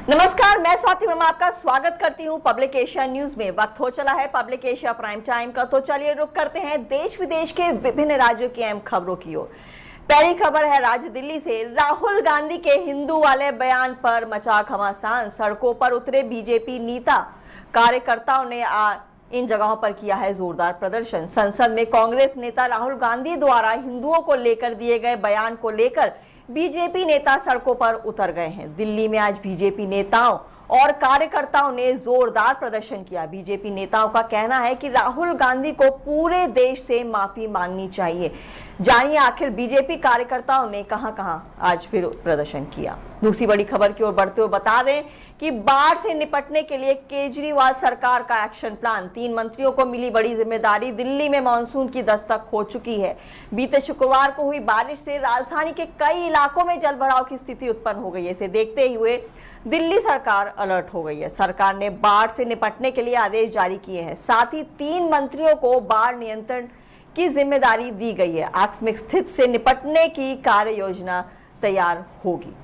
नमस्कार, मैं स्वाति वर्मा आपका स्वागत करती हूं पब्लिक एशिया न्यूज में। वक्त हो चला है पब्लिक एशिया प्राइम टाइम का, तो चलिए रुक करते हैं देश विदेश के विभिन्न राज्यों की अहम खबरों की ओर। पहली खबर है राज्य दिल्ली से। राहुल गांधी के हिंदू वाले बयान पर मचा घमासान, सड़कों पर उतरे बीजेपी नेता कार्यकर्ताओं ने इन जगहों पर किया है जोरदार प्रदर्शन। संसद में कांग्रेस नेता राहुल गांधी द्वारा हिंदुओं को लेकर दिए गए बयान को लेकर बीजेपी नेता सड़कों पर उतर गए हैं। दिल्ली में आज बीजेपी नेताओं और कार्यकर्ताओं ने जोरदार प्रदर्शन किया। बीजेपी नेताओं का कहना है कि राहुल गांधी को पूरे देश से माफी मांगनी चाहिए। जानिए आखिर बीजेपी कार्यकर्ताओं ने कहां-कहां आज फिर प्रदर्शन किया। दूसरी बड़ी खबर की ओर बढ़ते हुए बता दें कि बाढ़ से निपटने के लिए केजरीवाल सरकार का एक्शन प्लान। 3 मंत्रियों को मिली बड़ी जिम्मेदारी। दिल्ली में मानसून की दस्तक हो चुकी है। बीते शुक्रवार को हुई बारिश से राजधानी के कई इलाकों में जलभराव की स्थिति उत्पन्न हो गई है। इसे देखते हुए दिल्ली सरकार अलर्ट हो गई है। सरकार ने बाढ़ से निपटने के लिए आदेश जारी किए हैं। साथ ही 3 मंत्रियों को बाढ़ नियंत्रण की जिम्मेदारी दी गई है। आकस्मिक स्थिति से निपटने की कार्य योजना तैयार होगी।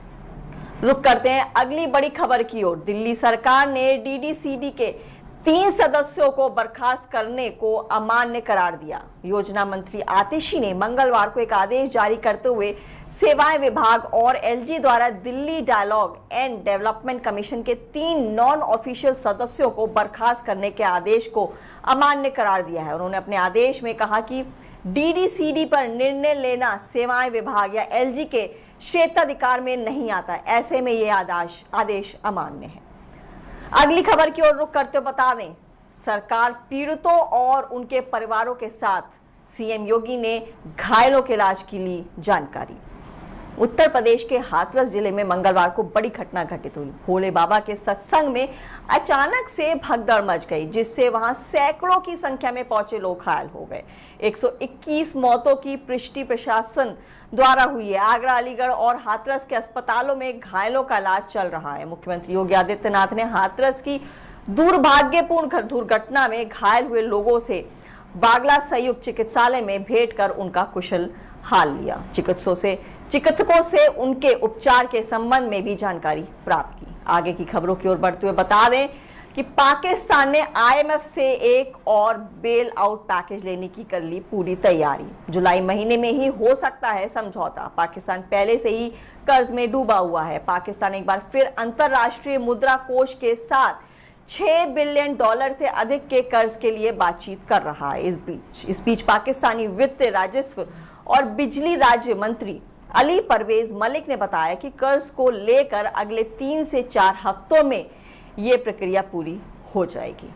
रुक करते हैं अगली बड़ी खबर की ओर। दिल्ली सरकार ने डीडीसीडी के 3 सदस्यों को बर्खास्त करने को अमान्य करार दिया। योजना मंत्री आतिशी ने मंगलवार को एक आदेश जारी करते हुए सेवाएं विभाग और एलजी द्वारा Delhi dialogue and development commission के 3 नॉन ऑफिशियल सदस्यों को बर्खास्त करने के आदेश को अमान्य करार दिया है। उन्होंने अपने आदेश में कहा कि डीडीसीडी पर निर्णय लेना सेवाएं विभाग या एलजी के क्षेत्राधिकार में नहीं आता। ऐसे में यह आदेश अमान्य है। अगली खबर की ओर रुख करते हुए बता दें, सरकार पीड़ितों और उनके परिवारों के साथ। सीएम योगी ने घायलों के इलाज की ली जानकारी। उत्तर प्रदेश के हाथरस जिले में मंगलवार को बड़ी घटना घटित हुई। भोले बाबा के सत्संग में अचानक से भगदड़ मच गई, जिससे वहां सैकड़ों की संख्या में पहुंचे लोग घायल हो गए। 121 मौतों की पुष्टि प्रशासन द्वारा हुई है। आगरा, अलीगढ़ और हाथरस के अस्पतालों में घायलों का इलाज चल रहा है। मुख्यमंत्री योगी आदित्यनाथ ने हाथरस की दुर्भाग्यपूर्ण दुर्घटना में घायल हुए लोगों से बागला संयुक्त चिकित्सालय में भेंट कर उनका कुशल हाल लिया। चिकित्सकों से उनके उपचार के संबंध में भी जानकारी प्राप्त की। आगे की खबरों की ओर बढ़ते हुए बता दें कि पाकिस्तान ने आईएमएफ से एक और बेल आउट पैकेज लेने की कर ली पूरी तैयारी। जुलाई महीने में ही हो सकता है समझौता। पाकिस्तान पहले से ही कर्ज में डूबा हुआ है। पाकिस्तान एक बार फिर अंतरराष्ट्रीय मुद्रा कोष के साथ $6 बिलियन से अधिक के कर्ज के लिए बातचीत कर रहा है। इस बीच पाकिस्तानी वित्त, राजस्व और बिजली राज्य मंत्री अली परवेज मलिक ने बताया कि कर्ज को लेकर अगले 3 से 4 हफ्तों में ये प्रक्रिया पूरी हो जाएगी।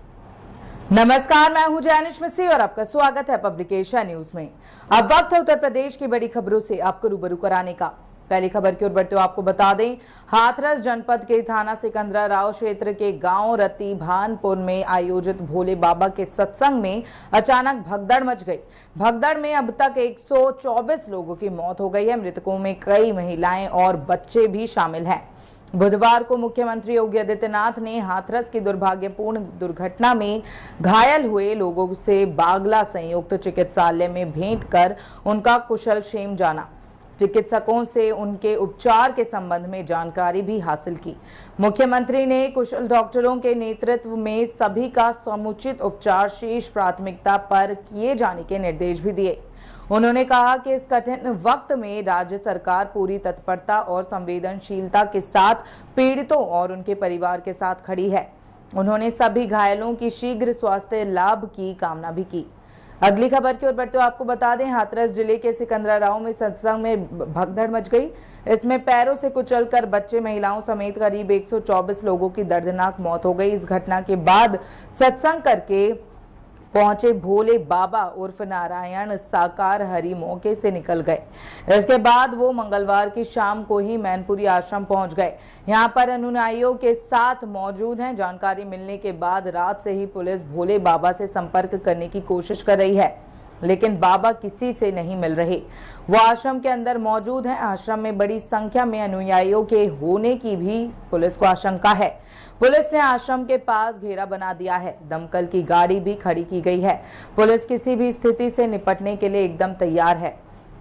नमस्कार, मैं हूं जैनिश मिस्सी और आपका स्वागत है पब्लिक एशिया न्यूज में। अब वक्त है उत्तर प्रदेश की बड़ी खबरों से आपको रूबरू कराने का। पहली खबर की ओर बढ़ते हुए आपको बता दें, हाथरस जनपद के थाना सिकंदराराव क्षेत्र के गांव रती भानपुर में आयोजित भोले बाबा के सत्संग में अचानक भगदड़ मच गई। भगदड़ में अब तक 124 लोगों की मौत हो गई है। मृतकों में कई महिलाएं और बच्चे भी शामिल हैं। बुधवार को मुख्यमंत्री योगी आदित्यनाथ ने हाथरस की दुर्भाग्यपूर्ण दुर्घटना में घायल हुए लोगों से बागला संयुक्त चिकित्सालय में भेंट कर उनका कुशल क्षेम जाना। चिकित्सकों से उनके उपचार के संबंध में जानकारी भी हासिल की। मुख्यमंत्री ने कुशल डॉक्टरों के नेतृत्व में सभी का समुचित उपचार शीर्ष प्राथमिकता पर किए जाने के निर्देश भी दिए। उन्होंने कहा कि इस कठिन वक्त में राज्य सरकार पूरी तत्परता और संवेदनशीलता के साथ पीड़ितों और उनके परिवार के साथ खड़ी है। उन्होंने सभी घायलों की शीघ्र स्वास्थ्य लाभ की कामना भी की। अगली खबर की ओर बढ़ते हुए आपको बता दें, हाथरस जिले के सिकंदराराव में सत्संग में भगदड़ मच गई। इसमें पैरों से कुचलकर बच्चे, महिलाओं समेत करीब 124 लोगों की दर्दनाक मौत हो गई। इस घटना के बाद सत्संग करके पहुंचे भोले बाबा उर्फ नारायण साकार हरि मौके से निकल गए। इसके बाद वो मंगलवार की शाम को ही मैनपुरी आश्रम पहुंच गए। यहां पर अनुयायियों के साथ मौजूद हैं। जानकारी मिलने के बाद रात से ही पुलिस भोले बाबा से संपर्क करने की कोशिश कर रही है, लेकिन बाबा किसी से नहीं मिल रहे। वो आश्रम के अंदर मौजूद हैं। आश्रम में बड़ी संख्या में अनुयायियों के होने की भी पुलिस को आशंका है। पुलिस ने आश्रम के पास घेरा बना दिया है। दमकल की गाड़ी भी खड़ी की गई है। पुलिस किसी भी स्थिति से निपटने के लिए एकदम तैयार है।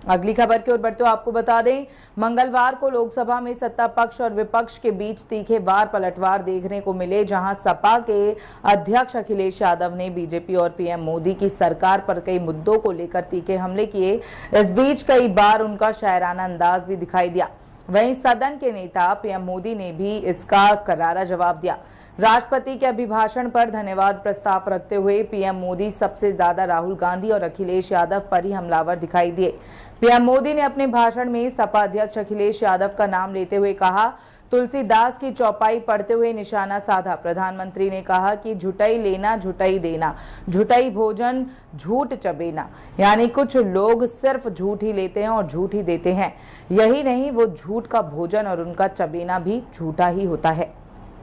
अगली खबर की ओर बढ़ते हुए आपको बता दें, मंगलवार को लोकसभा में सत्ता पक्ष और विपक्ष के बीच तीखे वार पलटवार देखने को मिले, जहां सपा के अध्यक्ष अखिलेश यादव ने बीजेपी और पीएम मोदी की सरकार पर कई मुद्दों को लेकर तीखे हमले किए। इस बीच कई बार उनका शायराना अंदाज भी दिखाई दिया। वहीं सदन के नेता पीएम मोदी ने भी इसका करारा जवाब दिया। राष्ट्रपति के अभिभाषण पर धन्यवाद प्रस्ताव रखते हुए पीएम मोदी सबसे ज्यादा राहुल गांधी और अखिलेश यादव पर ही हमलावर दिखाई दिए। पीएम मोदी ने अपने भाषण में सपा अध्यक्ष अखिलेश यादव का नाम लेते हुए कहा, तुलसीदास की चौपाई पढ़ते हुए निशाना साधा। प्रधानमंत्री ने कहा कि झूठाई लेना झूठाई देना, झूठाई भोजन झूठ चबेना, यानी कुछ लोग सिर्फ झूठ ही लेते हैं और झूठ ही देते हैं। यही नहीं, वो झूठ का भोजन और उनका चबेना भी झूठा ही होता है।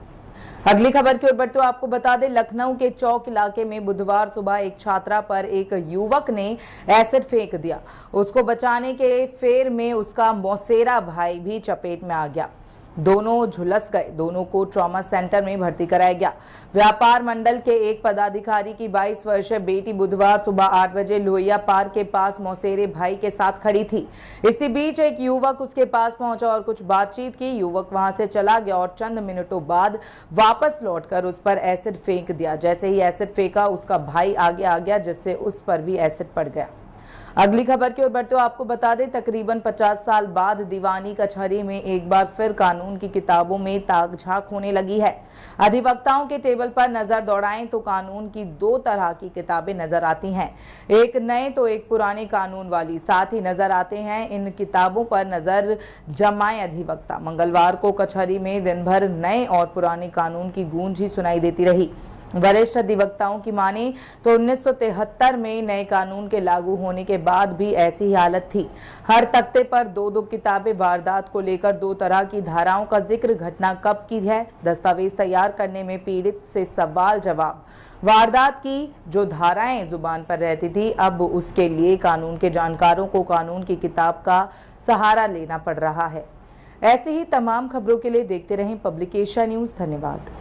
अगली खबर की ओर बढ़ते हुए आपको बता दें, लखनऊ के चौक इलाके में बुधवार सुबह एक छात्रा पर एक युवक ने एसिड फेंक दिया। उसको बचाने के फेर में उसका मौसेरा भाई भी चपेट में आ गया। दोनों झुलस गए। दोनों को ट्रॉमा सेंटर में भर्ती कराया गया। व्यापार मंडल के एक पदाधिकारी की 22 वर्षीय बेटी बुधवार सुबह 8 बजे लोहिया पार्क के पास मौसेरे भाई के साथ खड़ी थी। इसी बीच एक युवक उसके पास पहुंचा और कुछ बातचीत की। युवक वहां से चला गया और चंद मिनटों बाद वापस लौटकर उस पर एसिड फेंक दिया। जैसे ही एसिड फेंका, उसका भाई आगे आ गया, जिससे उस पर भी एसिड पड़ गया। अगली खबर की ओर बढ़ते हुए आपको बता दें, तकरीबन 50 साल बाद दीवानी कचहरी में एक बार फिर कानून की किताबों में ताक झांक होने लगी है। अधिवक्ताओं के टेबल पर नजर दौड़ाएं तो कानून की 2 तरह की किताबें नजर आती हैं, एक नए तो एक पुराने कानून वाली। साथ ही नजर आते हैं इन किताबों पर नजर जमाए अधिवक्ता। मंगलवार को कचहरी में दिन भर नए और पुराने कानून की गूंज ही सुनाई देती रही। वरिष्ठ अधिवक्ताओं की माने तो 1973 में नए कानून के लागू होने के बाद भी ऐसी ही हालत थी। हर तख्ते पर 2-2 किताबें। वारदात को लेकर 2 तरह की धाराओं का जिक्र, घटना कब की है, दस्तावेज तैयार करने में पीड़ित से सवाल जवाब। वारदात की जो धाराएं जुबान पर रहती थी, अब उसके लिए कानून के जानकारों को कानून की किताब का सहारा लेना पड़ रहा है। ऐसे ही तमाम खबरों के लिए देखते रहें पब्लिकेशन न्यूज। धन्यवाद।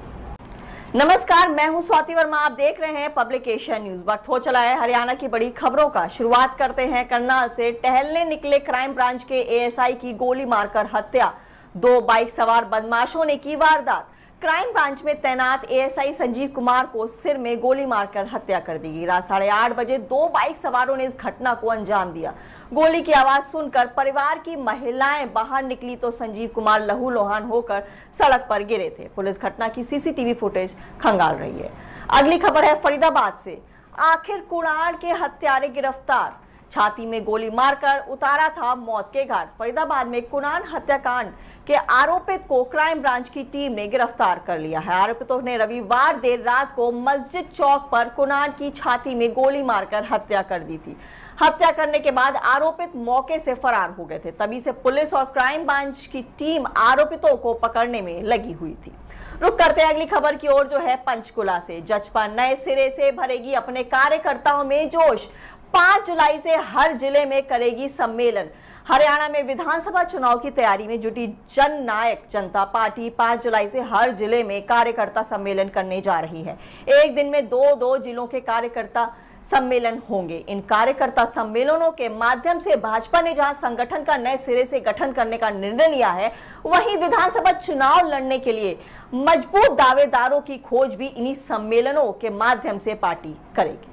नमस्कार, मैं हूं स्वाति वर्मा, आप देख रहे हैं पब्लिकेशन न्यूज। वक्त हो चला है हरियाणा की बड़ी खबरों का। शुरुआत करते हैं करनाल से। टहलने निकले क्राइम ब्रांच के एएसआई की गोली मारकर हत्या। 2 बाइक सवार बदमाशों ने की वारदात। क्राइम ब्रांच में तैनात एएसआई संजीव कुमार को सिर में गोली मारकर हत्या कर दी गई। रात 8:30 बजे 2 बाइक सवारों ने इस घटना को अंजाम दिया। गोली की आवाज सुनकर परिवार की महिलाएं बाहर निकली तो संजीव कुमार लहूलुहान होकर सड़क पर गिरे थे। पुलिस घटना की सीसीटीवी फुटेज खंगाल रही है। अगली खबर है फरीदाबाद से। आखिर कुणाल के हत्यारे गिरफ्तार। छाती में गोली मारकर उतारा था मौत के घाट। फरीदाबाद में कुणाल हत्याकांड के आरोपित को क्राइम ब्रांच की टीम ने गिरफ्तार कर लिया है। आरोपितों ने रविवार देर रात को मस्जिद चौक पर कुणाल की छाती में गोली मारकर हत्या कर दी थी। हत्या करने के बाद आरोपित मौके से फरार हो गए थे। तभी से पुलिस और क्राइम ब्रांच की टीम आरोपितों को पकड़ने में लगी हुई थी। रुक करते हैं अगली खबर की ओर, जो है पंचकुला से। जजपा नए सिरे से भरेगी अपने कार्यकर्ताओं में जोश। 5 जुलाई से हर जिले में करेगी सम्मेलन। हरियाणा में विधानसभा चुनाव की तैयारी में जुटी जननायक जनता पार्टी 5 जुलाई से हर जिले में कार्यकर्ता सम्मेलन करने जा रही है। एक दिन में 2 जिलों के कार्यकर्ता सम्मेलन होंगे। इन कार्यकर्ता सम्मेलनों के माध्यम से भाजपा ने जहां संगठन का नए सिरे से गठन करने का निर्णय लिया है, वहीं विधानसभा चुनाव लड़ने के लिए मजबूत दावेदारों की खोज भी इन्हीं सम्मेलनों के माध्यम से पार्टी करेगी।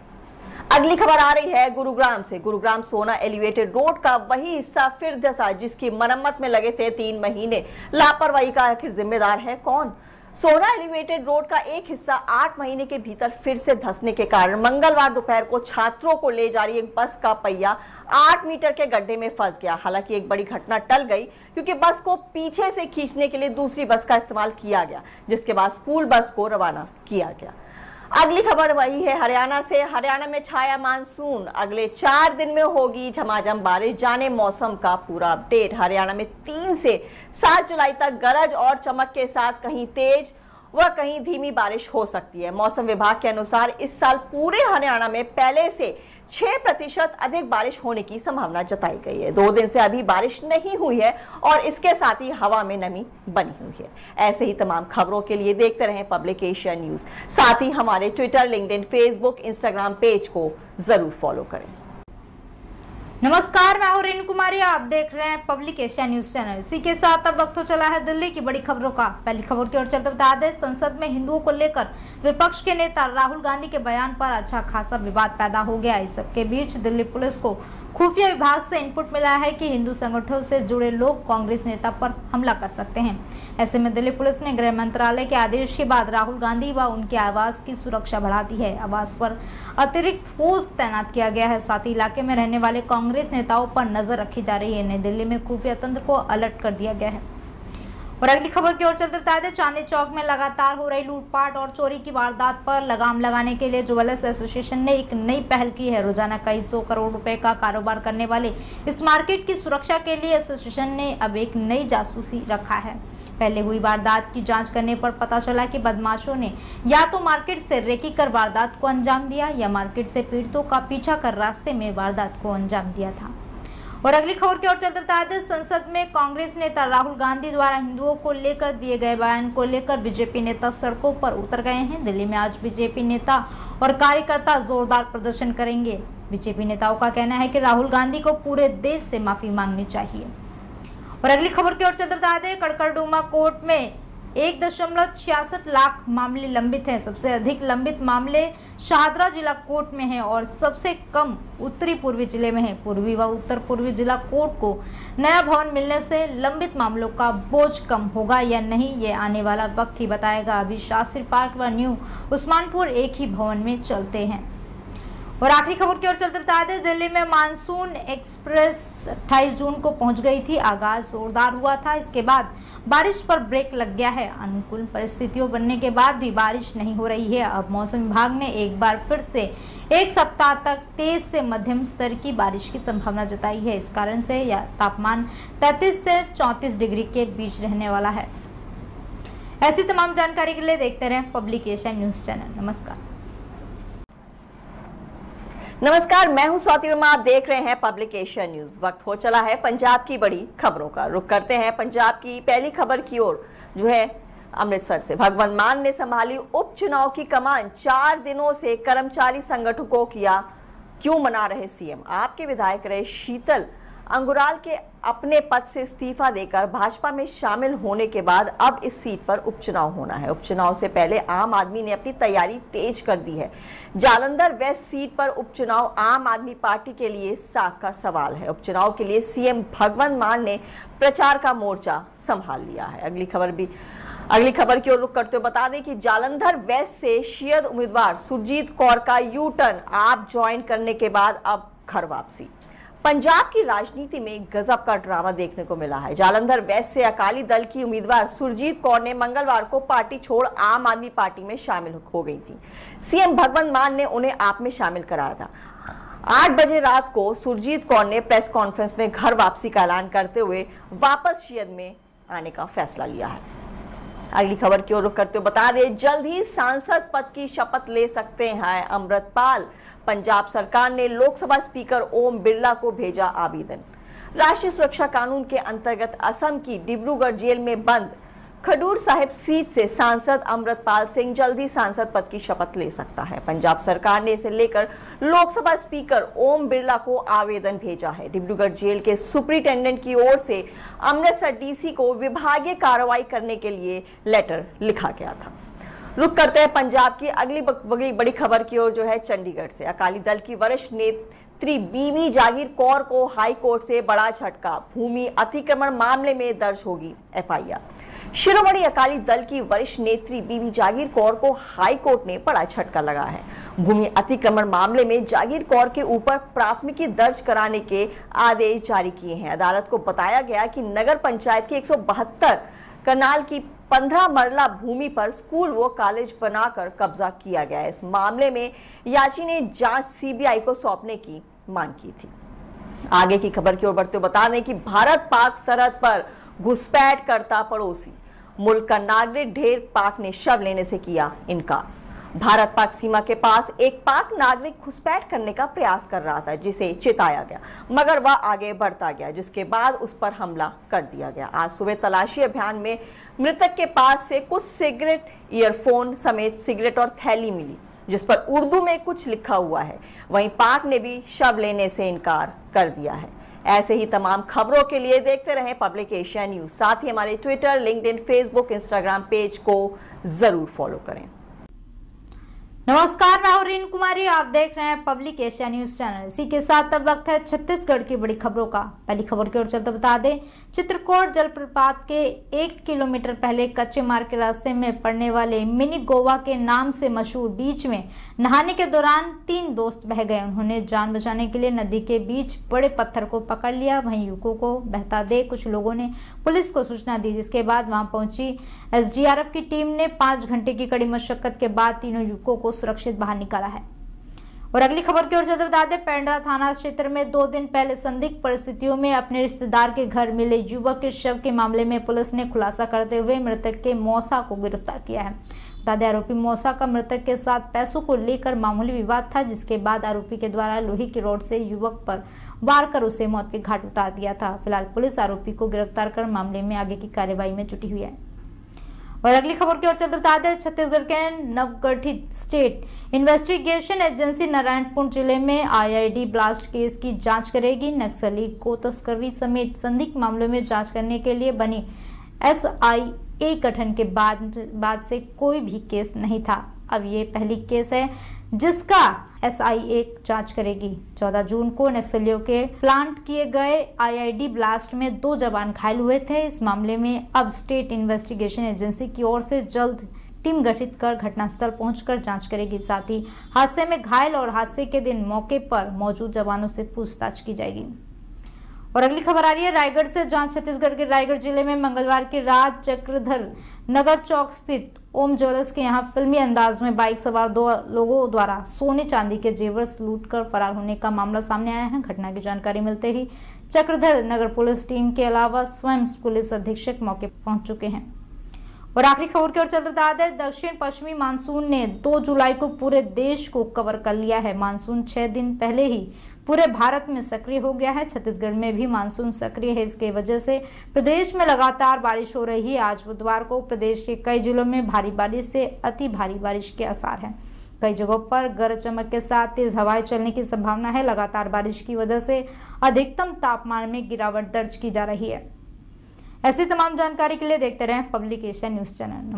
अगली खबर आ रही है गुरुग्राम से। गुरुग्राम सोना एलिवेटेड रोड का वही हिस्सा फिर धंसा जिसकी मरम्मत में लगे थे 3 महीने। लापरवाही का आखिर जिम्मेदार है कौन? सोना एलिवेटेड रोड का एक हिस्सा 8 महीने के भीतर फिर से धंसने के कारण मंगलवार दोपहर को छात्रों को ले जा रही एक बस का पहिया 8 मीटर के गड्ढे में फंस गया। हालांकि एक बड़ी घटना टल गई, क्योंकि बस को पीछे से खींचने के लिए दूसरी बस का इस्तेमाल किया गया, जिसके बाद स्कूल बस को रवाना किया गया। अगली खबर वही है हरियाणा से। हरियाणा में छाया मानसून। अगले 4 दिन में होगी झमाझम बारिश। जाने मौसम का पूरा अपडेट। हरियाणा में 3 से 7 जुलाई तक गरज और चमक के साथ कहीं तेज व कहीं धीमी बारिश हो सकती है। मौसम विभाग के अनुसार इस साल पूरे हरियाणा में पहले से 6% अधिक बारिश होने की संभावना जताई गई है। 2 दिन से अभी बारिश नहीं हुई है और इसके साथ ही हवा में नमी बनी हुई है। ऐसे ही तमाम खबरों के लिए देखते रहें पब्लिकेशन न्यूज। साथ ही हमारे Twitter, LinkedIn, Facebook, Instagram page को जरूर फॉलो करें। नमस्कार, मैं हूं रेणु कुमारी। आप देख रहे हैं पब्लिक एशिया न्यूज चैनल। इसी के साथ अब वक्त हो चला है दिल्ली की बड़ी खबरों का। पहली खबर की ओर चलते बता दें, संसद में हिंदुओं को लेकर विपक्ष के नेता राहुल गांधी के बयान पर अच्छा खासा विवाद पैदा हो गया। इस सबके बीच दिल्ली पुलिस को खुफिया विभाग से इनपुट मिला है कि हिंदू संगठनों से जुड़े लोग कांग्रेस नेता पर हमला कर सकते हैं। ऐसे में दिल्ली पुलिस ने गृह मंत्रालय के आदेश के बाद राहुल गांधी व उनके आवास की सुरक्षा बढ़ा दी है। आवास पर अतिरिक्त फोर्स तैनात किया गया है। साथ ही इलाके में रहने वाले कांग्रेस नेताओं पर नजर रखी जा रही है। नई दिल्ली में खुफिया तंत्र को अलर्ट कर दिया गया है। और अगली खबर की ओर चलते बता दें, चांदनी चौक में लगातार हो रही लूटपाट और चोरी की वारदात पर लगाम लगाने के लिए ज्वेलर्स एसोसिएशन ने एक नई पहल की है। रोजाना कई 100 करोड़ रुपए का कारोबार करने वाले इस मार्केट की सुरक्षा के लिए एसोसिएशन ने अब एक नई जासूसी रखा है। पहले हुई वारदात की जांच करने पर पता चला कि बदमाशों ने या तो मार्केट से रेकी कर वारदात को अंजाम दिया या मार्केट से पीड़ितों का पीछा कर रास्ते में वारदात को अंजाम दिया था। और अगली खबर की ओर चलते बता दें, संसद में कांग्रेस नेता राहुल गांधी द्वारा हिंदुओं को लेकर दिए गए बयान को लेकर बीजेपी नेता सड़कों पर उतर गए हैं। दिल्ली में आज बीजेपी नेता और कार्यकर्ता जोरदार प्रदर्शन करेंगे। बीजेपी नेताओं का कहना है कि राहुल गांधी को पूरे देश से माफी मांगनी चाहिए। और अगली खबर की ओर चलते बता दें, कड़कड़डूमा कोर्ट में 1.66 लाख मामले लंबित हैं। सबसे अधिक लंबित मामले शाहदरा जिला कोर्ट में हैं और सबसे कम उत्तरी पूर्वी जिले में है। पूर्वी व उत्तर पूर्वी जिला कोर्ट को नया भवन मिलने से लंबित मामलों का बोझ कम होगा या नहीं, ये आने वाला वक्त ही बताएगा। अभी शास्त्री पार्क व न्यू उस्मानपुर एक ही भवन में चलते हैं। और आखिरी खबर की ओर चलते बता दें, दिल्ली में मानसून एक्सप्रेस 28 जून को पहुंच गई थी। आगाज जोरदार हुआ था, इसके बाद बारिश पर ब्रेक लग गया है। अनुकूल परिस्थितियों बनने के बाद भी बारिश नहीं हो रही है। अब मौसम विभाग ने एक बार फिर से एक सप्ताह तक तेज से मध्यम स्तर की बारिश की संभावना जताई है। इस कारण से यह तापमान 33 से 34 डिग्री के बीच रहने वाला है। ऐसी तमाम जानकारी के लिए देखते रहें पब्लिक एशिया न्यूज चैनल। नमस्कार, मैं हूं स्वाति वर्मा। आप देख रहे हैं पब्लिक एशिया न्यूज। वक्त हो चला है पंजाब की बड़ी खबरों का। रुख करते हैं पंजाब की पहली खबर की ओर, जो है अमृतसर से। भगवंत मान ने संभाली उपचुनाव की कमान। 4 दिनों से कर्मचारी संगठनों किया क्यों मना रहे सीएम। आपके विधायक रहे शीतल अंगुराल के अपने पद से इस्तीफा देकर भाजपा में शामिल होने के बाद अब इस सीट पर उपचुनाव होना है। उपचुनाव से पहले आम आदमी ने अपनी तैयारी तेज कर दी है। जालंधर वेस्ट सीट पर उपचुनाव आम आदमी पार्टी के लिए साख का सवाल है। उपचुनाव के लिए सीएम भगवंत मान ने प्रचार का मोर्चा संभाल लिया है। अगली खबर की ओर रुख करते हुए बता दें कि जालंधर वेस्ट से शियद उम्मीदवार सुरजीत कौर का यू टर्न आप ज्वाइन करने के बाद अब घर वापसी। पंजाब की राजनीति में गजब का ड्रामा देखने को मिला है। जालंधर वेस्ट से अकाली दल की उम्मीदवार सुरजीत कौर ने मंगलवार को पार्टी छोड़ आम आदमी पार्टी में शामिल हो गई थी। सीएम भगवंत मान ने उन्हें आप में शामिल कराया था। 8 बजे रात को सुरजीत कौर ने प्रेस कॉन्फ्रेंस में घर वापसी का ऐलान करते हुए वापस शियद में आने का फैसला लिया है। अगली खबर की ओर रुख करते हुए बता दें, जल्द ही सांसद पद की शपथ ले सकते हैं अमृतपाल। पंजाब सरकार ने लोकसभा स्पीकर ओम बिरला को भेजा आवेदन। राष्ट्रीय सुरक्षा कानून के अंतर्गत असम की डिब्रूगढ़ जेल में बंद खडूर साहिब सीट से सांसद अमृतपाल सिंह जल्दी सांसद पद की शपथ ले सकता है। पंजाब सरकार ने इसे लेकर लोकसभा स्पीकर ओम बिरला को आवेदन भेजा है। डिब्रूगढ़ जेल के सुपरिटेंडेंट की ओर से अमृतसर डीसी को विभागीय कार्रवाई करने के लिए लेटर लिखा गया था। रुक करते हैं पंजाब की अगली बड़ी खबर की ओर, जो है चंडीगढ़ से। अकाली दल की वरिष्ठ नेत्री बीबी जागीर कौर को हाई कोर्ट से बड़ा झटका। भूमि अतिक्रमण मामले में दर्ज होगी एफआईआर। शिरोमणि अकाली दल की वरिष्ठ नेत्री बीबी जागीर कौर को हाई कोर्ट ने बड़ा झटका लगा है। भूमि अतिक्रमण मामले में जागीर कौर के ऊपर प्राथमिकी दर्ज कराने के आदेश जारी किए हैं। अदालत को बताया गया कि नगर पंचायत की 172 कनाल की 15 मरला भूमि पर स्कूल व कॉलेज बनाकर कब्जा किया गया है। इस मामले में याची ने जांच सीबीआई को सौंपने की मांग की थी। आगे की खबर की ओर बढ़ते हुए बता दें कि भारत पाक सरहद पर घुसपैठ करता पड़ोसी। मुल्क का नागरिक ढेर पाक ने शव लेने से किया इनकार। भारत पाक सीमा के पास एक पाक नागरिक घुसपैठ करने का प्रयास कर रहा था, जिसे चेताया गया, मगर वह आगे बढ़ता गया, जिसके बाद उस पर हमला कर दिया गया। आज सुबह तलाशी अभियान में मृतक के पास से कुछ सिगरेट, ईयरफोन समेत सिगरेट और थैली मिली, जिस पर उर्दू में कुछ लिखा हुआ है। वहीं पाक ने भी शव लेने से इनकार कर दिया है। ऐसे ही तमाम खबरों के लिए देखते रहें पब्लिक एशिया न्यूज। साथ ही हमारे Twitter, LinkedIn, Facebook, Instagram page को जरूर फॉलो करें। नमस्कार, मैं हूं रीन कुमारी, आप देख रहे हैं पब्लिक एशिया न्यूज चैनल। इसी के साथ अब वक्त है छत्तीसगढ़ की बड़ी खबरों का। पहली खबर की ओर चलते बता दें, चित्रकोट जलप्रपात के 1 किलोमीटर पहले कच्चे मार्ग के रास्ते में पड़ने वाले मिनी गोवा के नाम से मशहूर बीच में नहाने के दौरान 3 दोस्त बह गए। उन्होंने जान बचाने के लिए नदी के बीच बड़े पत्थर को पकड़ लिया। वहीं युवकों को बहता देख कुछ लोगों ने पुलिस को सूचना दी, जिसके बाद वहां पहुंची एसडीआरएफ की टीम ने 5 घंटे की कड़ी मशक्कत के बाद तीनों युवकों को सुरक्षित बाहर निकाला है। और अगली खबर की ओर चलते बता दें, पेंड्रा थाना क्षेत्र में 2 दिन पहले संदिग्ध परिस्थितियों में अपने रिश्तेदार के घर मिले युवक के शव के मामले में पुलिस ने खुलासा करते हुए मृतक के मौसा को गिरफ्तार किया है। बता दें, आरोपी मौसा का मृतक के साथ पैसों को लेकर मामूली विवाद था, जिसके बाद आरोपी के द्वारा लोहे की रॉड से युवक पर वार कर उसे मौत के घाट उतार दिया था। फिलहाल पुलिस आरोपी को गिरफ्तार कर मामले में आगे की कार्यवाही में जुटी हुई है। और अगली खबर की ओर चलते बता दें, छत्तीसगढ़ के नवगठित स्टेट इन्वेस्टिगेशन एजेंसी नारायणपुर जिले में आईईडी ब्लास्ट केस की जांच करेगी। नक्सली को तस्करी समेत संदिग्ध मामलों में जांच करने के लिए बनी एसआईए गठन के बाद से कोई भी केस नहीं था। अब ये पहली केस है जिसका एसआईए जांच करेगी। 14 जून को नक्सलियों के प्लांट किए गए आईईडी ब्लास्ट में 2 जवान घायल हुए थे। इस मामले में अब स्टेट इन्वेस्टिगेशन एजेंसी की ओर से जल्द टीम गठित कर घटनास्थल पहुंचकर जांच करेगी। साथ ही हादसे में घायल और हादसे के दिन मौके पर मौजूद जवानों से पूछताछ की जाएगी। और अगली खबर आ रही है रायगढ़ से, जहां छत्तीसगढ़ के रायगढ़ जिले में मंगलवार की रात चक्रधर नगर चौक स्थित ओम ज्वेलर्स के यहां फिल्मी अंदाज में बाइक सवार 2 लोगों द्वारा सोने चांदी के जेवर लूटकर फरार होने का मामला सामने आया है। घटना की जानकारी मिलते ही चक्रधर नगर पुलिस टीम के अलावा स्वयं पुलिस अधीक्षक मौके पर पहुंच चुके हैं। और आखिरी खबर की ओर चलते बता दें, दक्षिण पश्चिमी मानसून ने 2 जुलाई को पूरे देश को कवर कर लिया है। मानसून 6 दिन पहले ही पूरे भारत में सक्रिय हो गया है। छत्तीसगढ़ में भी मानसून सक्रिय है। इसके वजह से प्रदेश में लगातार बारिश हो रही है। आज बुधवार को प्रदेश के कई जिलों में भारी बारिश से अति भारी बारिश के आसार हैं। कई जगहों पर गरज चमक के साथ तेज हवाएं चलने की संभावना है। लगातार बारिश की वजह से अधिकतम तापमान में गिरावट दर्ज की जा रही है। ऐसी तमाम जानकारी के लिए देखते रहें पब्लिक एशिया न्यूज चैनल।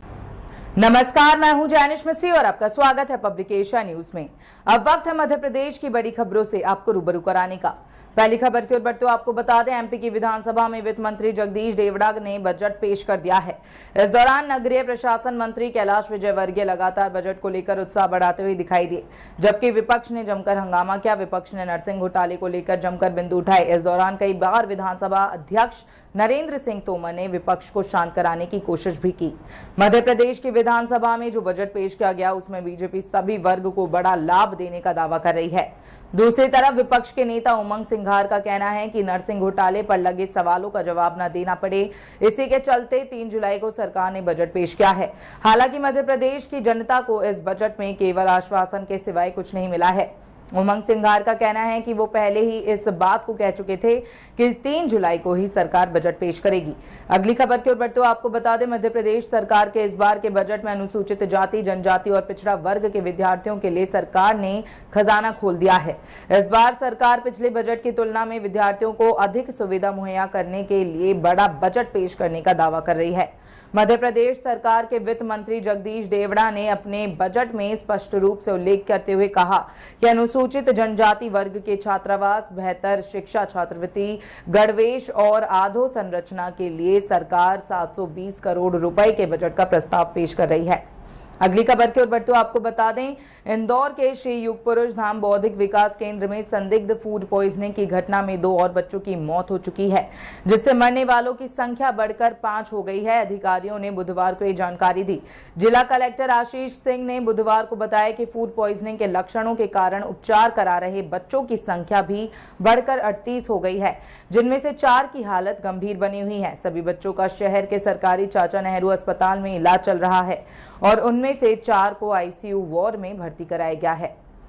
नमस्कार, मैं हूं जैनिश मिस्सी और आपका स्वागत है पब्लिक एशिया न्यूज में। अब वक्त है मध्य प्रदेश की बड़ी खबरों से आपको रूबरू कराने का। पहली खबर की ओर बढ़ते हुए आपको बता दें, एमपी की विधानसभा में वित्त मंत्री जगदीश देवड़ा ने बजट पेश कर दिया है। इस दौरान नगरीय प्रशासन मंत्री कैलाश विजयवर्गीय लगातार बजट को लेकर उत्साह बढ़ाते हुए दिखाई दिए, जबकि विपक्ष ने जमकर हंगामा किया। विपक्ष ने नरसिंह घोटाले को लेकर जमकर बिंदु उठाए। इस दौरान कई बार विधानसभा अध्यक्ष नरेंद्र सिंह तोमर ने विपक्ष को शांत कराने की कोशिश भी की। मध्य प्रदेश की विधानसभा में जो बजट पेश किया गया उसमें बीजेपी सभी वर्ग को बड़ा लाभ देने का दावा कर रही है। दूसरी तरफ विपक्ष के नेता उमंग सिंघार का कहना है कि नरसिंह घोटाले पर लगे सवालों का जवाब न देना पड़े। इसी के चलते 3 जुलाई को सरकार ने बजट पेश किया है। हालांकि मध्य प्रदेश की जनता को इस बजट में केवल आश्वासन के सिवाय कुछ नहीं मिला है। उमंग सिंघार का कहना है कि वो पहले ही इस बात को कह चुके थे कि 3 जुलाई को ही सरकार बजट पेश करेगी। अगली खबर की ओर बढ़ते हुए आपको बता दें, मध्य प्रदेश सरकार के इस बार के बजट में अनुसूचित जाति, जनजाति और पिछड़ा वर्ग के विद्यार्थियों के लिए सरकार ने खजाना खोल दिया है। इस बार सरकार पिछले बजट की तुलना में विद्यार्थियों को अधिक सुविधा मुहैया करने के लिए बड़ा बजट पेश करने का दावा कर रही है। मध्य प्रदेश सरकार के वित्त मंत्री जगदीश देवड़ा ने अपने बजट में स्पष्ट रूप से उल्लेख करते हुए कहा कि अनुसूचित जनजाति वर्ग के छात्रावास, बेहतर शिक्षा छात्रवृत्ति, गणवेश और अधोसंरचना के लिए सरकार 720 करोड़ रुपए के बजट का प्रस्ताव पेश कर रही है। अगली खबर की ओर बढ़ते हुए आपको बता दें, इंदौर के श्री युग पुरुष धाम बौद्धिक विकास केंद्र में संदिग्ध फूड पॉइजनिंग की घटना में 2 और बच्चों की मौत हो चुकी है, जिससे मरने वालों की संख्या बढ़कर 5 हो गई है। अधिकारियों ने बुधवार को ये जानकारी दी। जिला कलेक्टर आशीष सिंह ने बुधवार को बताया कि फूड पॉइजनिंग के लक्षणों के कारण उपचार करा रहे बच्चों की संख्या भी बढ़कर 38 हो गई है, जिनमें से 4 की हालत गंभीर बनी हुई है। सभी बच्चों का शहर के सरकारी चाचा नेहरू अस्पताल में इलाज चल रहा है और उनमें से 4 को आईसीयू वार्ड में भर्ती कराया गया है।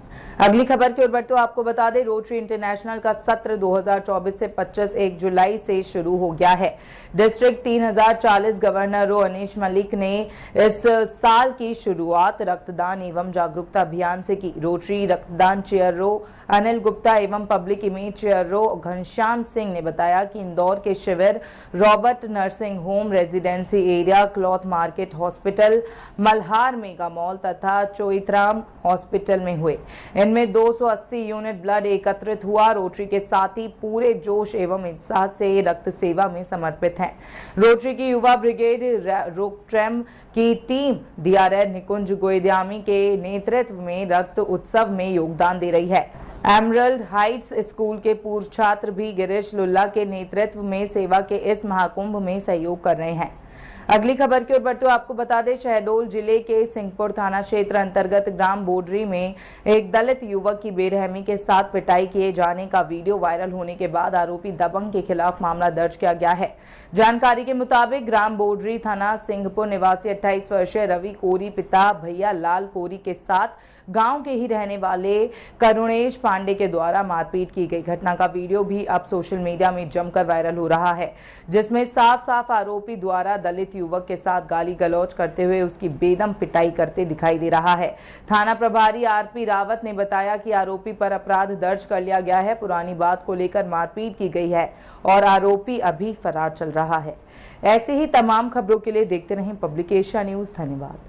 अगली खबर की ओर बढ़ते हुए आपको बता दें, रोटरी इंटरनेशनल का सत्र 2024 से 25 1 जुलाई से शुरू हो गया है। डिस्ट्रिक्ट 3040 गवर्नर रो अनीश मलिक ने इस साल की शुरुआत रक्तदान एवं जागरूकता अभियान से की। रोटरी रक्तदान चेयर रो अनिल गुप्ता एवं पब्लिक इमेज चेयर रो घनश्याम सिंह ने बताया कि इंदौर के शिविर Robert nursing home, residency area, cloth market hospital, Malhar mega mall तथा चोइथराम हॉस्पिटल में हुए। इनमें 280 यूनिट ब्लड एकत्रित हुआ। रोटरी के साथी पूरे जोश एवं उत्साह से रक्त सेवा में समर्पित हैं। रोटरी की युवा ब्रिगेड रोकट्रेम की टीम डीआरएन निकुंज गोयद्यामी के नेतृत्व में रक्त उत्सव में योगदान दे रही है। एमरल्ड हाइट्स स्कूल के पूर्व छात्र भी गिरीश लुल्ला के नेतृत्व में सेवा के इस महाकुंभ में सहयोग कर रहे हैं। अगली खबर की ओर बढ़ते हुए आपको बता दें, शहडोल जिले के सिंहपुर थाना क्षेत्र अंतर्गत ग्राम बोडरी में एक दलित युवक की बेरहमी के साथ पिटाई किए जाने का वीडियो वायरल होने के बाद आरोपी दबंग के खिलाफ मामला दर्ज किया गया है। जानकारी के मुताबिक ग्राम बोडरी थाना सिंहपुर निवासी 28 वर्षीय रवि कोरी पिता भैया लाल कोरी के साथ गांव के ही रहने वाले करुणेश पांडे के द्वारा मारपीट की गई। घटना का वीडियो भी अब सोशल मीडिया में जमकर वायरल हो रहा है, जिसमें साफ साफ आरोपी द्वारा दलित युवक के साथ गाली गलौज करते हुए उसकी बेदम पिटाई करते दिखाई दे रहा है। थाना प्रभारी आरपी रावत ने बताया कि आरोपी पर अपराध दर्ज कर लिया गया है। पुरानी बात को लेकर मारपीट की गई है और आरोपी अभी फरार चल रहा है। ऐसे ही तमाम खबरों के लिए देखते रहें पब्लिक एशिया न्यूज। धन्यवाद।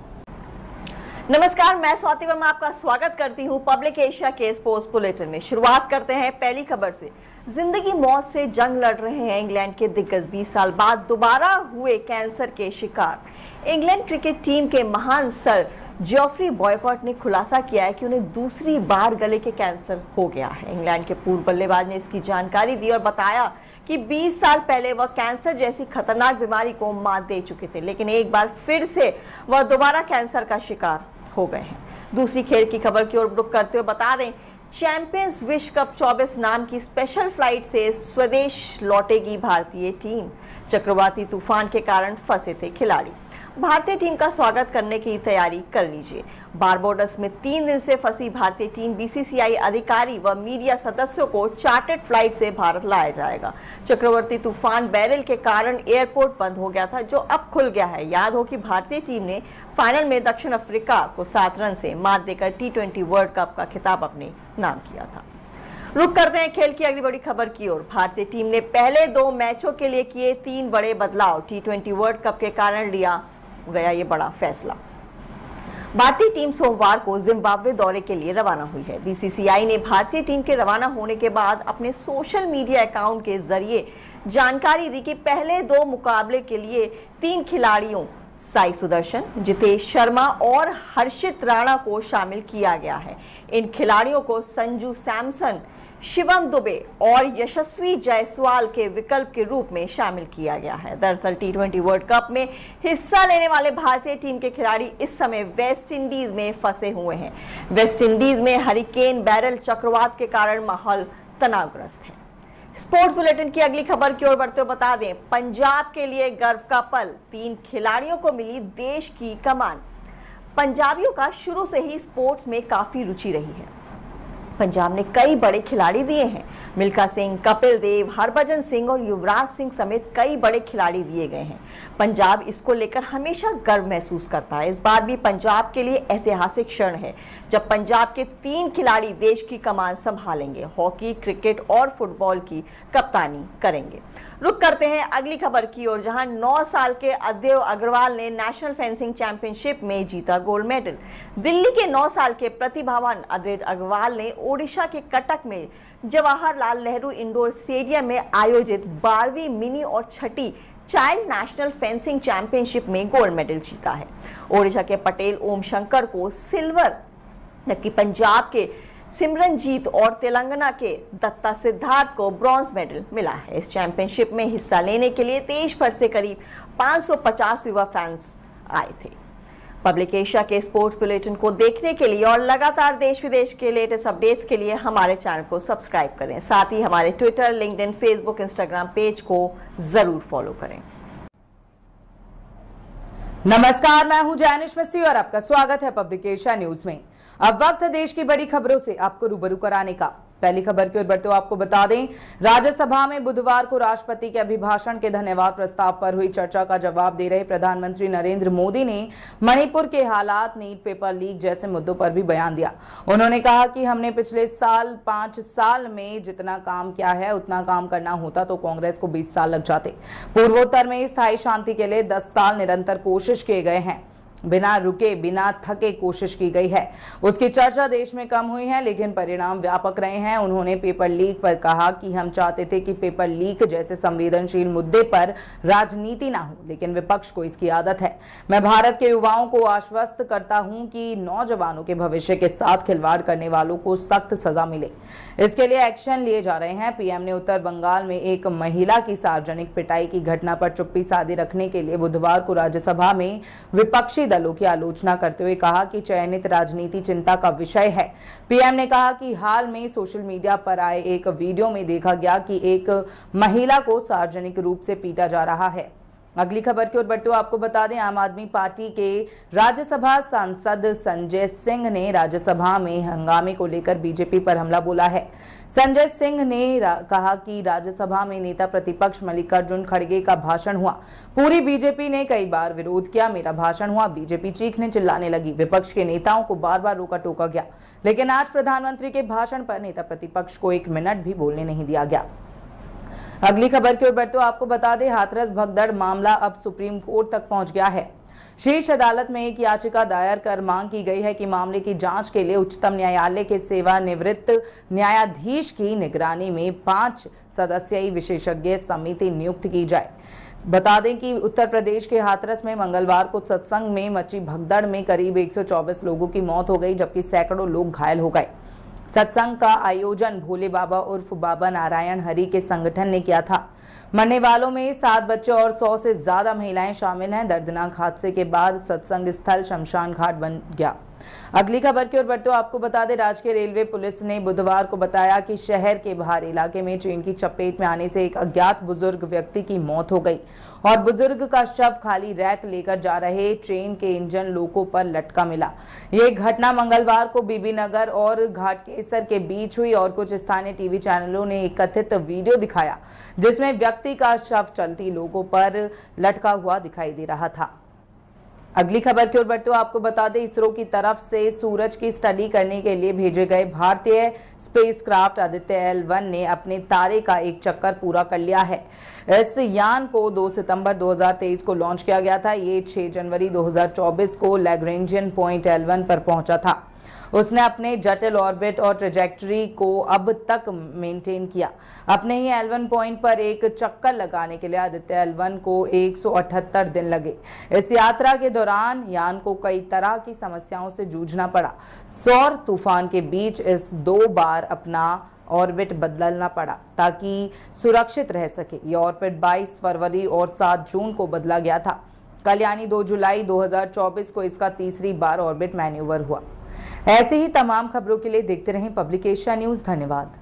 नमस्कार, मैं स्वाति वर्मा आपका स्वागत करती हूं पब्लिक एशिया के स्पोर्ट्स बुलेटिन में। शुरुआत करते हैं पहली खबर से। जिंदगी मौत से जंग लड़ रहे हैं इंग्लैंड के दिग्गज 20 साल बाद दोबारा हुए कैंसर के शिकार। इंग्लैंड क्रिकेट टीम के महान सर जॉफ्री बॉयकॉट ने खुलासा किया है कि उन्हें दूसरी बार गले के कैंसर हो गया है। इंग्लैंड के पूर्व बल्लेबाज ने इसकी जानकारी दी और बताया कि 20 साल पहले वह कैंसर जैसी खतरनाक बीमारी को मात दे चुके थे, लेकिन एक बार फिर से वह दोबारा कैंसर का शिकार हो गए हैं। दूसरी खेल की खबर की ओर रुख करते हुए बता दें, चैंपियंस विश्व कप 24 नाम की स्पेशल फ्लाइट से स्वदेश लौटेगी भारतीय टीम। चक्रवाती तूफान के कारण फंसे थे खिलाड़ी। भारतीय टीम का स्वागत करने की तैयारी कर लीजिए। बारबाडोस में 3 दिन से फंसी भारतीय टीम, बीसीसीआई अधिकारी व मीडिया सदस्यों को चार्टर्ड फ्लाइट से भारत लाया जाएगा। चक्रवाती तूफान बैरिल के कारण एयरपोर्ट बंद हो गया था, जो अब खुल गया है। याद हो कि भारतीय टीम ने फाइनल में दक्षिण अफ्रीका को 7 रन से मात देकर T20 वर्ल्ड कप का खिताब अपने नाम किया था। रुक करते हैं खेल की अगली बड़ी खबर की ओर। भारतीय टीम ने पहले 2 मैचों के लिए किए 3 बड़े बदलाव। T20 वर्ल्ड कप के कारण लिया गया ये बड़ा फैसला। भारतीय टीम सोमवार को जिम्बाब्वे दौरे के लिए रवाना हुई है। बीसीसीआई ने भारतीय टीम के रवाना होने के बाद अपने सोशल मीडिया अकाउंट के जरिए जानकारी दी कि पहले 2 मुकाबले के लिए 3 खिलाड़ियों साई सुदर्शन, जितेश शर्मा और हर्षित राणा को शामिल किया गया है। इन खिलाड़ियों को संजू सैमसन, शिवम दुबे और यशस्वी जायसवाल के विकल्प के रूप में शामिल किया गया है। दरअसल T20 वर्ल्ड कप में हिस्सा लेने वाले भारतीय टीम के खिलाड़ी इस समय वेस्ट इंडीज में फंसे हुए हैं। वेस्ट इंडीज में हरिकेन बैरल चक्रवात के कारण माहौल तनावग्रस्त है। स्पोर्ट्स बुलेटिन की अगली खबर की ओर बढ़ते हुए बता दें, पंजाब के लिए गर्व का पल, 3 खिलाड़ियों को मिली देश की कमान। पंजाबियों का शुरू से ही स्पोर्ट्स में काफी रुचि रही है। पंजाब ने कई बड़े खिलाड़ी दिए हैं। मिल्खा सिंह, कपिल देव, हरभजन सिंह और युवराज सिंह समेत कई बड़े खिलाड़ी दिए गए हैं। पंजाब इसको लेकर हमेशा गर्व महसूस करता है। इस बार भी पंजाब के लिए ऐतिहासिक क्षण है जब पंजाब के 3 खिलाड़ी देश की कमान संभालेंगे, हॉकी, क्रिकेट और फुटबॉल की कप्तानी करेंगे। रुक करते हैं अगली खबर की ओर, जहां 9 साल के अद्वैत अग्रवाल ने नेशनल फेंसिंग चैंपियनशिप में जीता गोल्ड मेडल। दिल्ली के 9 साल के प्रतिभावान अद्वैत अग्रवाल ने ओडिशा के कटक में जवाहरलाल नेहरू इंडोर स्टेडियम में आयोजित 12वीं मिनी और छठी चाइल्ड नेशनल फेंसिंग चैंपियनशिप में गोल्ड मेडल जीता है। ओडिशा के पटेल ओम शंकर को सिल्वर, जबकि पंजाब के सिमरनजीत और तेलंगाना के दत्ता सिद्धार्थ को ब्रॉन्ज मेडल मिला है। इस चैंपियनशिप में हिस्सा लेने के लिए देश भर से करीब 550 युवा फैंस आए थे। पब्लिक एशिया के स्पोर्ट्स बुलेटिन को देखने के लिए और लगातार देश विदेश के लेटेस्ट अपडेट्स के लिए हमारे चैनल को सब्सक्राइब करें। साथ ही हमारे Twitter, LinkedIn, Facebook, Instagram page को जरूर फॉलो करें। नमस्कार, मैं हूं जैनिश मसीह और आपका स्वागत है पब्लिक एशिया न्यूज में। अब वक्त है देश की बड़ी खबरों से आपको रूबरू कराने का। पहली खबर की ओर बढ़ते हुए आपको बता दें, राज्यसभा में बुधवार को राष्ट्रपति के अभिभाषण के धन्यवाद प्रस्ताव पर हुई चर्चा का जवाब दे रहे प्रधानमंत्री नरेंद्र मोदी ने मणिपुर के हालात, नीट पेपर लीक जैसे मुद्दों पर भी बयान दिया। उन्होंने कहा कि हमने पिछले 5 साल में जितना काम किया है उतना काम करना होता तो कांग्रेस को 20 साल लग जाते। पूर्वोत्तर में स्थायी शांति के लिए 10 साल निरंतर कोशिश किए गए हैं, बिना रुके बिना थके कोशिश की गई है। उसकी चर्चा देश में कम हुई है लेकिन परिणाम व्यापक रहे हैं। उन्होंने पेपर लीक पर कहा कि हम चाहते थे कि पेपर लीक जैसे संवेदनशील मुद्दे पर राजनीति ना हो, लेकिन विपक्ष को इसकी आदत है। मैं भारत के युवाओं को आश्वस्त करता हूं कि नौजवानों के भविष्य के साथ खिलवाड़ करने वालों को सख्त सजा मिले, इसके लिए एक्शन लिए जा रहे हैं। पीएम ने उत्तर बंगाल में एक महिला की सार्वजनिक पिटाई की घटना पर चुप्पी साधे रखने के लिए बुधवार को राज्यसभा में विपक्षी दलों की आलोचना करते हुए कहा कि चयनित राजनीति चिंता का विषय है। पीएम ने कहा कि हाल में सोशल मीडिया पर आए एक वीडियो में देखा गया कि एक महिला को सार्वजनिक रूप से पीटा जा रहा है। अगली खबर की ओर बढ़ते हुए आपको बता दें, आम आदमी पार्टी के राज्यसभा सांसद संजय सिंह ने राज्यसभा में हंगामे को लेकर बीजेपी पर हमला बोला है। संजय सिंह ने कहा कि राज्यसभा में नेता प्रतिपक्ष मल्लिकार्जुन खड़गे का भाषण हुआ, पूरी बीजेपी ने कई बार विरोध किया, मेरा भाषण हुआ, बीजेपी चीखने चिल्लाने लगी, विपक्ष के नेताओं को बार बार रोका टोका गया, लेकिन आज प्रधानमंत्री के भाषण पर नेता प्रतिपक्ष को 1 मिनट भी बोलने नहीं दिया गया। अगली खबर की ओर बढ़ते हुए आपको बता दें, हाथरस भगदड़ मामला अब सुप्रीम कोर्ट तक पहुंच गया है। शीर्ष अदालत में एक याचिका दायर कर मांग की गई है कि मामले की जांच के लिए उच्चतम न्यायालय के सेवानिवृत्त न्यायाधीश की निगरानी में 5 सदस्यीय विशेषज्ञ समिति नियुक्त की जाए। बता दें कि उत्तर प्रदेश के हाथरस में मंगलवार को सत्संग में मची भगदड़ में करीब 124 लोगों की मौत हो गई, जबकि सैकड़ों लोग घायल हो गए। सत्संग का आयोजन भोले बाबा उर्फ बाबा नारायण हरि के संगठन ने किया था। मरने वालों में 7 बच्चे और 100 से ज्यादा महिलाएं शामिल हैं। दर्दनाक हादसे के बाद सत्संग स्थल शमशान घाट बन गया। अगली खबर की ओर बढ़ते हुए आपको बता दें, राजकीय रेलवे पुलिस ने बुधवार को बताया कि शहर के बाहर इलाके में ट्रेन की चपेट में आने से एक अज्ञात बुजुर्ग व्यक्ति की मौत हो गई और बुजुर्ग का शव खाली रैक लेकर जा रहे ट्रेन के इंजन लोको पर लटका मिला। ये घटना मंगलवार को बीबी नगर और घाटकेसर के बीच हुई और कुछ स्थानीय टीवी चैनलों ने एक कथित वीडियो दिखाया जिसमें व्यक्ति का शव चलती लोको पर लटका हुआ दिखाई दे रहा था। अगली खबर की ओर बढ़ते हुए आपको बता दें, इसरो की तरफ से सूरज की स्टडी करने के लिए भेजे गए भारतीय स्पेसक्राफ्ट आदित्य L1 ने अपने तारे का एक चक्कर पूरा कर लिया है। इस यान को 2 सितंबर 2023 को लॉन्च किया गया था। ये 6 जनवरी 2024 को लैग्रेंजियन पॉइंट L1 पर पहुंचा था। उसने अपने जटिल ऑर्बिट और ट्रेजेक्टरी को अब तक मेंटेन किया। अपने ही L1 पॉइंट पर एक चक्कर लगाने के लिए आदित्य L1 को 178 दिन लगे। इस यात्रा के दौरान यान को कई तरह की समस्याओं से जूझना पड़ा। सौर तूफान के बीच इस 2 बार अपना ऑर्बिट बदलना पड़ा ताकि सुरक्षित रह सके। ये ऑर्बिट 22 फरवरी और 7 जून को बदला गया था। कल यानी 2 जुलाई 2024 को इसका तीसरी बार ऑर्बिट मैन्यूवर हुआ। ऐसे ही तमाम खबरों के लिए देखते रहें पब्लिक एशिया न्यूज। धन्यवाद।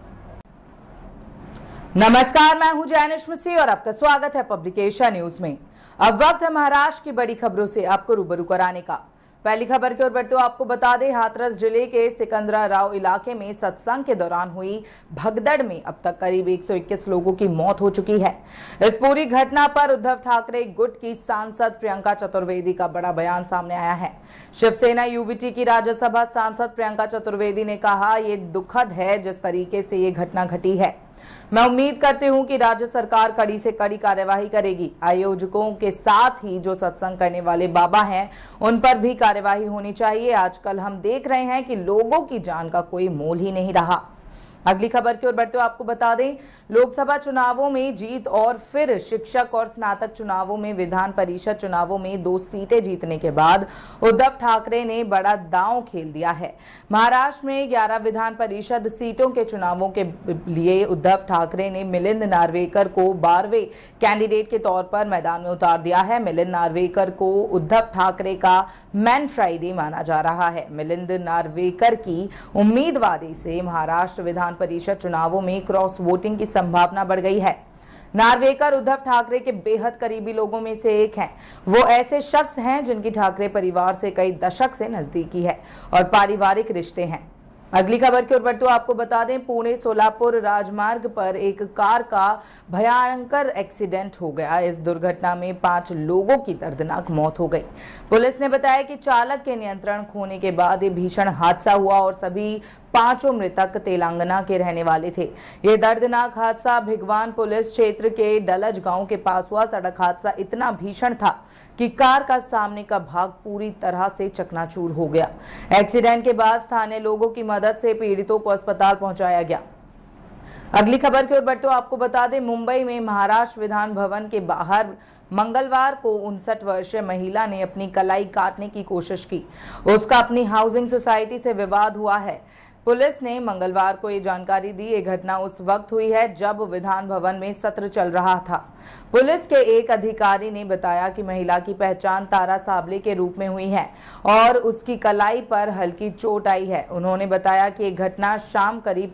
नमस्कार, मैं हूं जैनिश मिस्सी और आपका स्वागत है पब्लिक एशिया न्यूज में। अब वक्त है महाराष्ट्र की बड़ी खबरों से आपको रूबरू कराने का। पहली खबर की ओर बढ़ते हुए आपको बता दें, हाथरस जिले के सिकंदराराव इलाके में सत्संग के दौरान हुई भगदड़ में अब तक करीब 121 लोगों की मौत हो चुकी है। इस पूरी घटना पर उद्धव ठाकरे गुट की सांसद प्रियंका चतुर्वेदी का बड़ा बयान सामने आया है। शिवसेना यूबीटी की राज्यसभा सांसद प्रियंका चतुर्वेदी ने कहा, ये दुखद है जिस तरीके से ये घटना घटी है। मैं उम्मीद करती हूं कि राज्य सरकार कड़ी से कड़ी कार्यवाही करेगी। आयोजकों के साथ ही जो सत्संग करने वाले बाबा हैं उन पर भी कार्यवाही होनी चाहिए। आजकल हम देख रहे हैं कि लोगों की जान का कोई मोल ही नहीं रहा। अगली खबर की ओर बढ़ते हुए आपको बता दें, लोकसभा चुनावों में जीत और फिर शिक्षक और स्नातक चुनावों में विधान परिषद चुनावों में 2 सीटें जीतने के बाद उद्धव ठाकरे ने बड़ा दांव खेल दिया है। महाराष्ट्र में 11 विधान परिषद सीटों के चुनावों के लिए उद्धव ठाकरे ने मिलिंद नार्वेकर को 12वें कैंडिडेट के तौर पर मैदान में उतार दिया है। मिलिंद नार्वेकर को उद्धव ठाकरे का मैन फ्राइडे माना जा रहा है। मिलिंद नार्वेकर की उम्मीदवारी से महाराष्ट्र विधान परिषद चुनावों में क्रॉस वोटिंग की संभावना बढ़ गई है। नार्वेकर उद्धव ठाकरे के बेहद करीबी लोगों में से एक हैं। वो ऐसे शख्स हैं जिनकी ठाकरे परिवार से कई दशक से नजदीकी है और पारिवारिक रिश्ते हैं। अगली खबर की ओर बढ़ते हुए आपको बता दें, पुणे सोलापुर राजमार्ग पर एक कार का भयंकर एक्सीडेंट हो गया। इस दुर्घटना में 5 लोगों की दर्दनाक मौत हो गई। पुलिस ने बताया कि चालक के नियंत्रण खोने के बाद ये भीषण हादसा हुआ और सभी 5 मृतक तेलंगाना के रहने वाले थे। ये दर्दनाक हादसा भिगवान पुलिस क्षेत्र के डलज गांव के पास हुआ। सड़क हादसा इतना भीषण था कि कार का सामने का भाग पूरी तरह से चकनाचूर हो गया। एक्सीडेंट के बाद स्थानीय लोगों की मदद से पीड़ितों को अस्पताल पहुंचाया गया। अगली खबर की ओर बढ़ते हुए आपको बता दें, मुंबई में महाराष्ट्र विधान भवन के बाहर मंगलवार को 59 वर्षीय महिला ने अपनी कलाई काटने की कोशिश की। उसका अपनी हाउसिंग सोसाइटी से विवाद हुआ है। पुलिस ने मंगलवार को ये जानकारी दी। ये घटना उस वक्त हुई है जब विधान भवन में सत्र चल रहा था। पुलिस के एक अधिकारी ने बताया कि महिला की पहचान तारा साबले के रूप में हुई है और उसकी कलाई पर हल्की चोट आई है। उन्होंने बताया कि ये घटना शाम करीब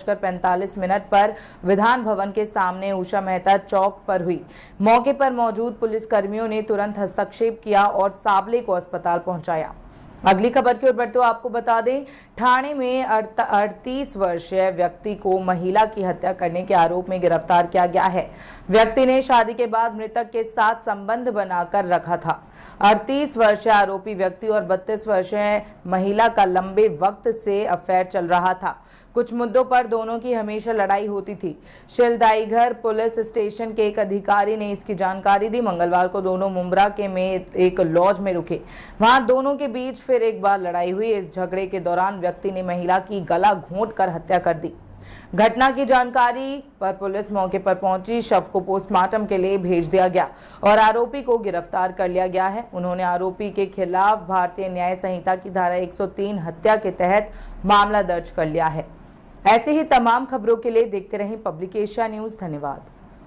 5:45 पर विधान भवन के सामने उषा मेहता चौक पर हुई। मौके पर मौजूद पुलिसकर्मियों ने तुरंत हस्तक्षेप किया और साबले को अस्पताल पहुंचाया। अगली खबर की ओर बढ़ते हुए आपको बता दें, ठाणे में 38 वर्षीय व्यक्ति को महिला की हत्या करने के आरोप में गिरफ्तार किया गया है। व्यक्ति ने शादी के बाद मृतक के साथ संबंध बनाकर रखा था। 38 वर्षीय आरोपी व्यक्ति और 32 वर्षीय महिला का लंबे वक्त से अफेयर चल रहा था। कुछ मुद्दों पर दोनों की हमेशा लड़ाई होती थी। शिलदाईघर पुलिस स्टेशन के एक अधिकारी ने इसकी जानकारी दी। मंगलवार को दोनों मुंब्रा के में एक लॉज में रुके। वहां दोनों के बीच फिर एक बार लड़ाई हुई। इस झगड़े के दौरान व्यक्ति ने महिला की गला घोंटकर हत्या कर दी। घटना की जानकारी पर पुलिस मौके पर पहुंची। शव को पोस्टमार्टम के लिए भेज दिया गया और आरोपी को गिरफ्तार कर लिया गया है। उन्होंने आरोपी के खिलाफ भारतीय न्याय संहिता की धारा 103 हत्या के तहत मामला दर्ज कर लिया है। ऐसे ही तमाम खबरों के लिए देखते रहें पब्लिक एशिया न्यूज। धन्यवाद।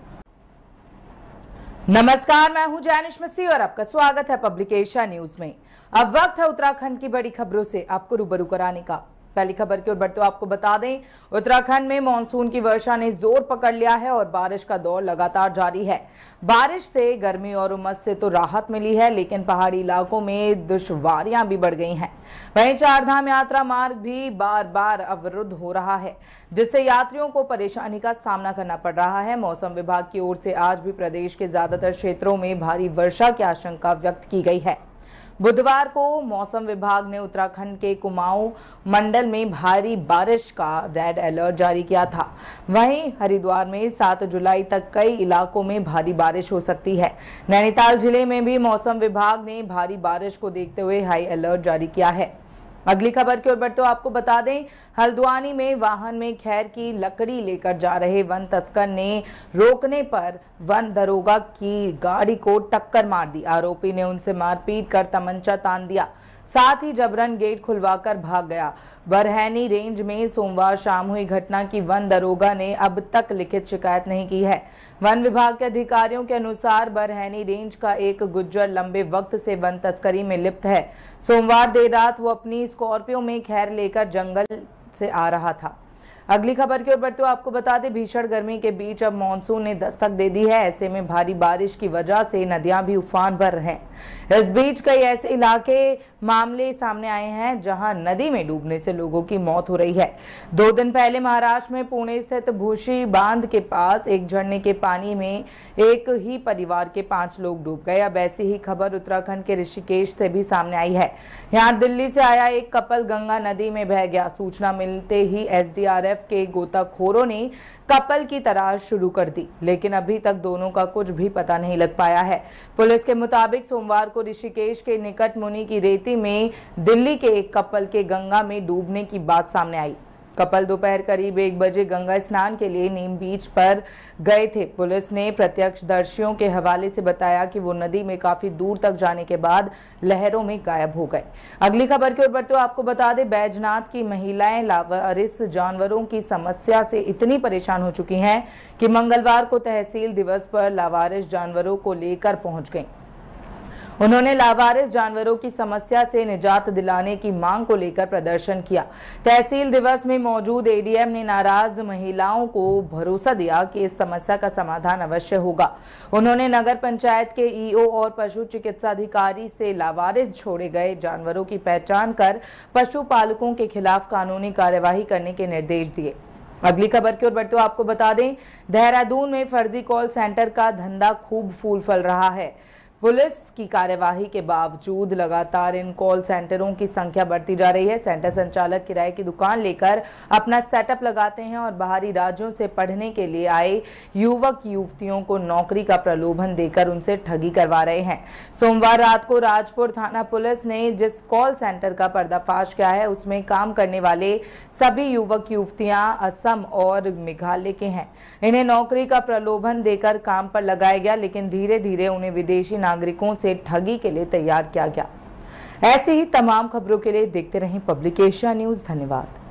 नमस्कार, मैं हूं जैनिश मसीह और आपका स्वागत है पब्लिक एशिया न्यूज में। अब वक्त है उत्तराखंड की बड़ी खबरों से आपको रूबरू कराने का। पहली खबर की ओर बढ़ते हुए आपको बता दें, उत्तराखंड में मानसून की वर्षा ने जोर पकड़ लिया है और बारिश का दौर लगातार जारी है। बारिश से गर्मी और उमस से तो राहत मिली है, लेकिन पहाड़ी इलाकों में दुश्वारियां भी बढ़ गई हैं। वहीं चारधाम यात्रा मार्ग भी बार बार अवरुद्ध हो रहा है, जिससे यात्रियों को परेशानी का सामना करना पड़ रहा है। मौसम विभाग की ओर से आज भी प्रदेश के ज्यादातर क्षेत्रों में भारी वर्षा की आशंका व्यक्त की गई है। बुधवार को मौसम विभाग ने उत्तराखंड के कुमाऊं मंडल में भारी बारिश का रेड अलर्ट जारी किया था। वहीं हरिद्वार में 7 जुलाई तक कई इलाकों में भारी बारिश हो सकती है। नैनीताल जिले में भी मौसम विभाग ने भारी बारिश को देखते हुए हाई अलर्ट जारी किया है। अगली खबर की ओर बढ़ते हुए आपको बता दें, हल्द्वानी में वाहन में खैर की लकड़ी लेकर जा रहे वन तस्कर ने रोकने पर वन दरोगा की गाड़ी को टक्कर मार दी। आरोपी ने उनसे मारपीट कर तमंचा तान दिया, साथ ही जबरन गेट खुलवाकर भाग गया। बरहैनी रेंज में सोमवार शाम हुई घटना की वन दरोगा ने अब तक लिखित शिकायत नहीं की है। वन विभाग के अधिकारियों के अनुसार बरहैनी रेंज का एक गुज्जर लंबे वक्त से वन तस्करी में लिप्त है। सोमवार देर रात वो अपनी स्कॉर्पियो में खैर लेकर जंगल से आ रहा था। अगली खबर की ओर बढ़ते हुए आपको बता दें, भीषण गर्मी के बीच अब मानसून ने दस्तक दे दी है। ऐसे में भारी बारिश की वजह से नदियां भी उफान पर हैं। इस बीच कई ऐसे इलाके मामले सामने आए हैं जहां नदी में डूबने से लोगों की मौत हो रही है। 2 दिन पहले महाराष्ट्र में पुणे स्थित भूशी बांध के पास एक झरने के पानी में एक ही परिवार के 5 लोग डूब गए। अब ऐसी ही खबर उत्तराखंड के ऋषिकेश से भी सामने आई है। यहाँ दिल्ली से आया एक कपल गंगा नदी में बह गया। सूचना मिलते ही SDRF के गोताखोरों ने कपल की तलाश शुरू कर दी, लेकिन अभी तक दोनों का कुछ भी पता नहीं लग पाया है। पुलिस के मुताबिक सोमवार को ऋषिकेश के निकट मुनि की रेती में दिल्ली के एक कपल के गंगा में डूबने की बात सामने आई। कपल दोपहर करीब 1 बजे गंगा स्नान के लिए नीम बीच पर गए थे। पुलिस ने प्रत्यक्षदर्शियों के हवाले से बताया कि वो नदी में काफी दूर तक जाने के बाद लहरों में गायब हो गए। अगली खबर की ओर बढ़ते हुए आपको बता दें, बैजनाथ की महिलाएं लावारिस जानवरों की समस्या से इतनी परेशान हो चुकी हैं कि मंगलवार को तहसील दिवस पर लावारिस जानवरों को लेकर पहुंच गईं। उन्होंने लावारिस जानवरों की समस्या से निजात दिलाने की मांग को लेकर प्रदर्शन किया। तहसील दिवस में मौजूद एडीएम ने नाराज महिलाओं को भरोसा दिया कि इस समस्या का समाधान अवश्य होगा। उन्होंने नगर पंचायत के ईओ और पशु चिकित्सा अधिकारी से लावारिस छोड़े गए जानवरों की पहचान कर पशुपालकों के खिलाफ कानूनी कार्यवाही करने के निर्देश दिए। अगली खबर की ओर बढ़ते हुए आपको बता दें, देहरादून में फर्जी कॉल सेंटर का धंधा खूब फूल फल रहा है। पुलिस की कार्यवाही के बावजूद लगातार इन कॉल सेंटरों की संख्या बढ़ती जा रही है। सेंटर संचालक किराए की दुकान लेकर अपना सेटअप लगाते हैं और बाहरी राज्यों से पढ़ने के लिए आए युवक युवतियों को नौकरी का प्रलोभन देकर उनसे ठगी करवा रहे हैं। सोमवार रात को राजपुर थाना पुलिस ने जिस कॉल सेंटर का पर्दाफाश किया है उसमें काम करने वाले सभी युवक युवतियां असम और मेघालय के हैं। इन्हें नौकरी का प्रलोभन देकर काम पर लगाया गया, लेकिन धीरे धीरे उन्हें विदेशी नागरिकों से ठगी के लिए तैयार किया गया। ऐसी ही तमाम खबरों के लिए देखते रहें पब्लिक एशिया न्यूज। धन्यवाद।